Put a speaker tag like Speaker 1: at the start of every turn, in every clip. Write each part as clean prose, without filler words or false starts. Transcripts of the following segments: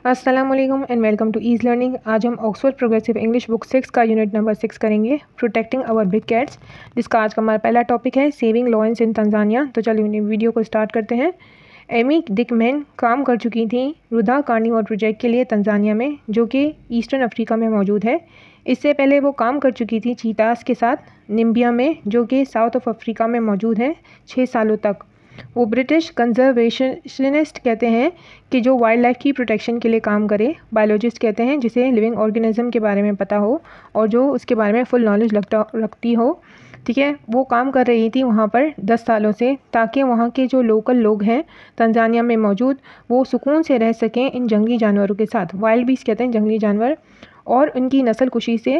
Speaker 1: अस्सलाम वालेकुम and welcome to ease learning. आज हम ऑक्सफोर्ड प्रोग्रेसिव इंग्लिश बुक 6 का यूनिट नंबर 6 करेंगे, प्रोटेक्टिंग आवर बिग कैट्स, जिसका आज का हमारा पहला टॉपिक है सेविंग लॉयंस इन तंजानिया। तो चलिए वीडियो को स्टार्ट करते हैं। एमी डिकमैन काम कर चुकी थी रुदा कार्निवोर प्रोजेक्ट के लिए तंजानिया में, जो कि ईस्टर्न अफ्रीका में मौजूद है। इससे पहले वो काम कर चुकी थी चीतास के साथ निम्बिया में, जो कि साउथ ऑफ अफ्रीका में मौजूद है 6 सालों तक। वो ब्रिटिश कंजर्वेशनिस्ट कहते हैं कि जो वाइल्ड लाइफ की प्रोटेक्शन के लिए काम करे। बायोलॉजिस्ट कहते हैं जिसे लिविंग ऑर्गेनिज्म के बारे में पता हो और जो उसके बारे में फुल नॉलेज रखती हो। ठीक है, वो काम कर रही थी वहाँ पर 10 सालों से, ताकि वहाँ के जो लोकल लोग हैं तंजानिया में मौजूद, वो सुकून से रह सकें इन जंगली जानवरों के साथ। वाइल्ड बीस्ट कहते हैं जंगली जानवर, और उनकी नस्ल कुशी से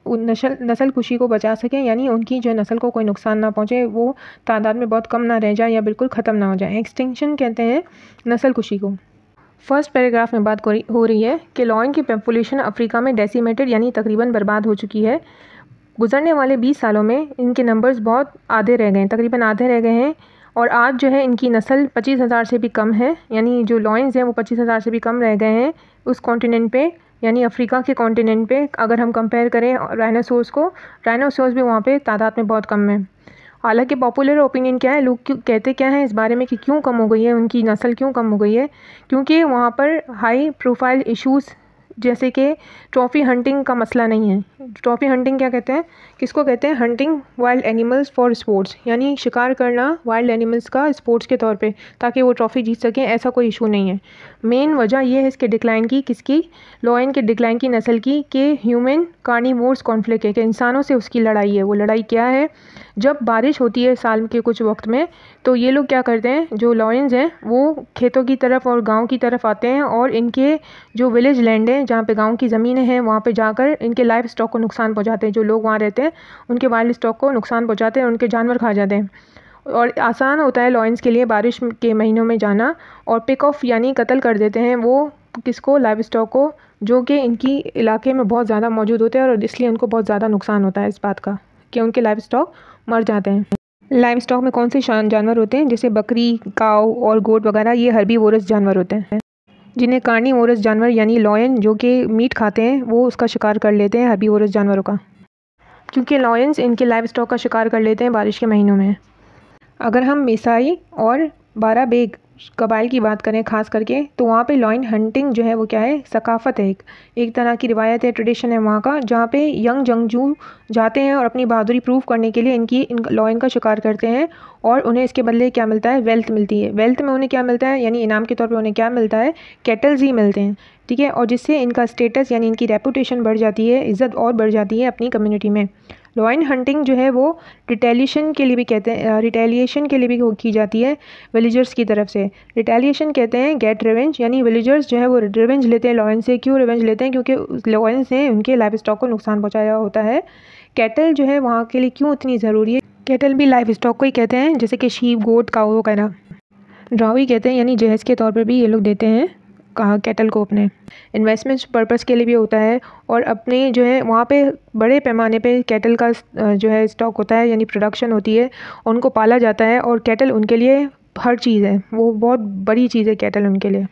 Speaker 1: नस्ल कुशी को बचा सकें, यानी उनकी जो नस्ल को कोई नुकसान ना पहुँचे, वो तादाद में बहुत कम ना रह जाए या बिल्कुल ख़त्म ना हो जाए। एक्सटिंक्शन कहते हैं नस्ल कुशी को। फर्स्ट पैराग्राफ में बात हो रही है कि लॉयन की पॉपुलेशन अफ्रीका में डेसिमेटेड यानी तकरीबन बर्बाद हो चुकी है। गुजरने वाले 20 सालों में इनके नंबर्स बहुत आधे रह गए हैं, तकरीबन आधे रह गए हैं। और आज जो है इनकी नस्ल 25,000 से भी कम है, यानी जो लॉयंस हैं वो 25,000 से भी कम रह गए हैं उस कॉन्टिनेंट पे, यानी अफ्रीका के कॉन्टिनेंट पे। अगर हम कंपेयर करें डायनासोर्स को, डायनासोर्स भी वहाँ पे तादाद में बहुत कम है। हालांकि पॉपुलर ओपिनियन क्या है, लोग कहते क्या हैं इस बारे में कि क्यों कम हो गई है, उनकी नस्ल क्यों कम हो गई है, क्योंकि वहाँ पर हाई प्रोफाइल इश्यूज़ जैसे कि ट्रॉफ़ी हंटिंग का मसला नहीं है। ट्रॉफ़ी हंटिंग क्या कहते हैं, किसको कहते हैं? Hunting wild animals for sports, यानी शिकार करना वाइल्ड एनिमल्स का स्पोर्ट्स के तौर पे, ताकि वो ट्रॉफ़ी जीत सकें, ऐसा कोई इशू नहीं है। मेन वजह ये है इसके डिक्लाइन की, किसकी? लॉयन के डिक्लाइन की, नस्ल की, कि ह्यूमन कार्निवोर्स कॉन्फ्लिक्ट है, कि इंसानों से उसकी लड़ाई है। वो लड़ाई क्या है? जब बारिश होती है साल के कुछ वक्त में, तो ये लोग क्या करते हैं, जो लॉयंस हैं वो खेतों की तरफ और गांव की तरफ आते हैं, और इनके जो विलेज लैंड है, जहाँ पे गांव की ज़मीनें हैं, वहाँ पे जाकर इनके लाइफ स्टॉक को नुकसान पहुँचाते हैं। जो लोग वहाँ रहते हैं उनके वाइल्ड स्टॉक को नुकसान पहुँचाते हैं, उनके जानवर खा जाते हैं। और आसान होता है लॉयंस के लिए बारिश के महीनों में जाना, और पिक ऑफ यानी कत्ल कर देते हैं वो किसको? लाइव स्टॉक को, जो कि इनकी इलाके में बहुत ज़्यादा मौजूद होते हैं, और इसलिए उनको बहुत ज़्यादा नुकसान होता है इस बात का कि उनके लाइव स्टॉक मर जाते हैं। लाइव स्टॉक में कौन से जानवर होते हैं? जैसे बकरी, काऊ और गोट वगैरह, ये हर्बीवोरस जानवर होते हैं, जिन्हें कार्निवोरस जानवर यानी लॉयन जो कि मीट खाते हैं वो उसका शिकार कर लेते हैं, हर्बीवोरस जानवरों का, क्योंकि लॉयंस इनके लाइव स्टॉक का शिकार कर लेते हैं बारिश के महीनों में। अगर हम मिसाई और बाराबेग कबाइल की बात करें खास करके, तो वहाँ पे लॉयन हंटिंग जो है वो क्या है? सकाफ़त है, एक तरह की रिवायत है, ट्रेडिशन है वहाँ का, जहाँ पे यंग जंगजू जाते हैं और अपनी बहादुरी प्रूव करने के लिए इन लॉयन का शिकार करते हैं, और उन्हें इसके बदले क्या मिलता है? वेल्थ मिलती है। वेल्थ में उन्हें क्या मिलता है, यानी इनाम के तौर पर उन्हें क्या मिलता है? कैटल्स ही मिलते हैं। ठीक है, और जिससे इनका स्टेटस यानी इनकी रेपुटेशन बढ़ जाती है, इज़्ज़त और बढ़ जाती है अपनी कम्युनिटी में। लॉयन हंटिंग जो है वो रिटेलिएशन के लिए भी कहते हैं, रिटेलिएशन के लिए भी की जाती है विलेजर्स की तरफ से। रिटेलिएशन कहते हैं गेट रिवेंज, यानी विलेजर्स जो है वो रिवेंज लेते हैं लॉयन से। क्यों रिवेंज लेते हैं? क्योंकि लॉयन से उनके लाइफ स्टॉक को नुकसान पहुंचाया होता है। कैटल जो है वहाँ के लिए क्यों इतनी ज़रूरी है? कैटल भी लाइफ स्टॉक को ही कहते हैं, जैसे कि शीप, गोट, काऊ वगैरह। ड्रावी कहते हैं, यानी जहेज़ के तौर पर भी ये लोग देते हैं कहाँ कैटल को, अपने इन्वेस्टमेंट पर्पस के लिए भी होता है, और अपने जो है वहाँ पे बड़े पैमाने पे कैटल का जो है स्टॉक होता है, यानी प्रोडक्शन होती है, उनको पाला जाता है, और कैटल उनके लिए हर चीज़ है, वो बहुत बड़ी चीज़ है कैटल उनके लिए।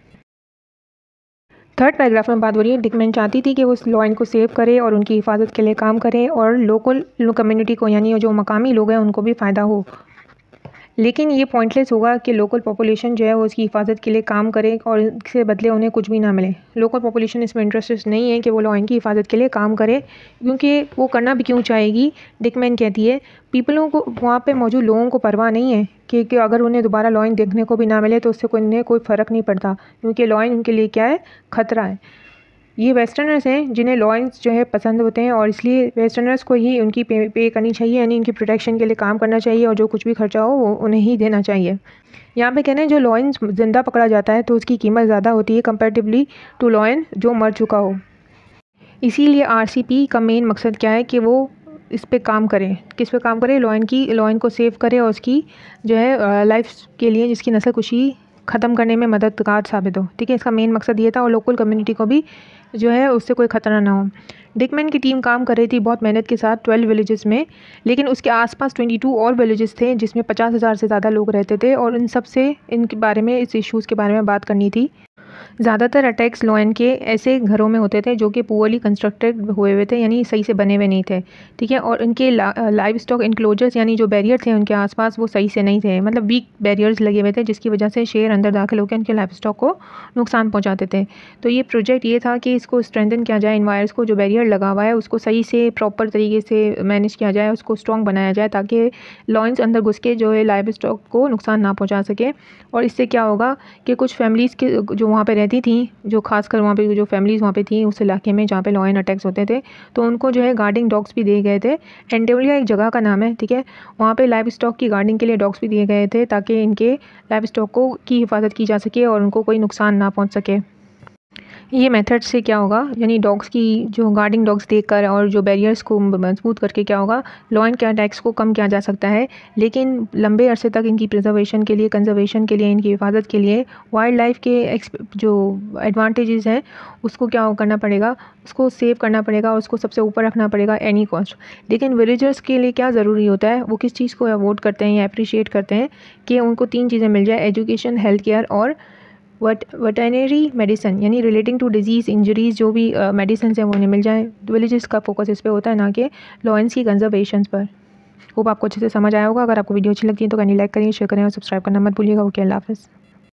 Speaker 1: थर्ड पैराग्राफ में बात हो रही है, डिकमैन चाहती थी कि वो उस लॉयन को सेव करे और उनकी हिफाजत के लिए काम करे, और लोकल कम्युनिटी को, यानी जो मकामी लोग हैं, उनको भी फ़ायदा हो। लेकिन ये पॉइंटलेस होगा कि लोकल पॉपुलेशन जो है वो उसकी हिफाजत के लिए काम करे और इसके बदले उन्हें कुछ भी ना मिले। लोकल पॉपुलेशन इसमें इंटरेस्टेड नहीं है कि वो लॉयन की हिफाजत के लिए काम करे, क्योंकि वो करना भी क्यों चाहेगी? डिकमैन कहती है पीपलों को, वहाँ पे मौजूद लोगों को परवाह नहीं है कि अगर उन्हें दोबारा लॉयन देखने को भी ना मिले तो उससे उन्हें कोई फ़र्क नहीं पड़ता, क्योंकि लॉयन उनके लिए क्या है? ख़तरा है। ये वेस्टर्नर्स हैं जिन्हें लॉयंस जो है पसंद होते हैं, और इसलिए वेस्टर्नर्स को ही उनकी पे करनी चाहिए, यानी इनकी प्रोटेक्शन के लिए काम करना चाहिए, और जो कुछ भी खर्चा हो वो उन्हें ही देना चाहिए। यहाँ पे कहते हैं जो लॉयंस ज़िंदा पकड़ा जाता है तो उसकी कीमत ज़्यादा होती है कंपैरेटिवली टू लॉयन जो मर चुका हो। इसीलिए RCP का मेन मकसद क्या है कि वो इस पे काम करे। किस पे काम करे? लॉयन को सेव करे, और उसकी जो है लाइफ के लिए जिसकी नस्ल कुशी ख़त्म करने में मददगार साबित हो। ठीक है, इसका मेन मकसद ये था, और लोकल कम्युनिटी को भी जो है उससे कोई ख़तरा ना हो। डिकमैन की टीम काम कर रही थी बहुत मेहनत के साथ 12 विलेजेस में, लेकिन उसके आसपास 22 और विलेजेस थे जिसमें 50,000 से ज़्यादा लोग रहते थे, और इन सब से इनके बारे में, इस इश्यूज़ के बारे में बात करनी थी। ज़्यादातर अटैक्स लॉयन के ऐसे घरों में होते थे जो कि पुअरली कंस्ट्रक्टेड हुए थे, यानी सही से बने हुए नहीं थे, ठीक है। और इनके लाइव स्टॉक इंक्लोजर्स यानी जो बैरियर थे उनके आसपास वो सही से नहीं थे, मतलब वीक बैरियर्स लगे हुए थे, जिसकी वजह से शेर अंदर दाखिल होकर उनके लाइव स्टॉक को नुकसान पहुँचाते थे। तो ये प्रोजेक्ट ये था कि इसको स्ट्रेंथन किया जाए, इन वायर्स को जो बैरियर लगा हुआ है उसको सही से प्रॉपर तरीके से मैनेज किया जाए, उसको स्ट्रॉन्ग बनाया जाए ताकि लॉयंस अंदर घुस के जो है लाइव स्टॉक को नुकसान ना पहुँचा सके। और इससे क्या होगा कि कुछ फैमिलीज़ के जो वहाँ पे रहती थी, जो खासकर वहाँ पे जो फैमिलीज़ वहाँ पे थी उस इलाके में जहाँ पे लॉयन अटैक्स होते थे, तो उनको जो है गार्डिंग डॉग्स भी दिए गए थे। एंडेवलिया एक जगह का नाम है, ठीक है। वहाँ पे लाइव स्टॉक की गार्डिंग के लिए डॉग्स भी दिए गए थे ताकि इनके लाइव स्टॉक को की हिफाजत की जा सके और उनको कोई नुकसान ना पहुँच सके। ये मेथड से क्या होगा, यानी डॉग्स की जो गार्डिंग डॉग्स देखकर और जो बैरियर्स को मजबूत करके क्या होगा, लॉयन के अटैक्स को कम किया जा सकता है। लेकिन लंबे अरसे तक इनकी प्रिजर्वेशन के लिए, कंजर्वेशन के लिए, इनकी हिफाजत के लिए वाइल्ड लाइफ के जो एडवांटेजेस हैं उसको क्या करना पड़ेगा, उसको सेव करना पड़ेगा और उसको सबसे ऊपर रखना पड़ेगा एनी कॉस्ट। लेकिन विलेजर्स के लिए क्या ज़रूरी होता है, वो किस चीज़ को अवॉइड करते हैं या अप्रिशिएट करते हैं कि उनको 3 चीज़ें मिल जाए, एजुकेशन, हेल्थ केयर और वेटरनरी मेडिसिन, यानी रिलेटिंग टू डिजीज़, इंजरीज़, जो भी मेडिसिन हैं वो उन्हें मिल जाए। विलेजेस का फोकस इस पे होता है, ना कि लॉयंस की कंजर्वेशन पर। होप आपको अच्छे से समझ आया होगा। अगर आपको वीडियो अच्छी लगती है तो कैंडी लाइक करिए, शेयर करें और सब्सक्राइब करना मत भूलिएगा। ओके, अल्लाह हाफ़िज़।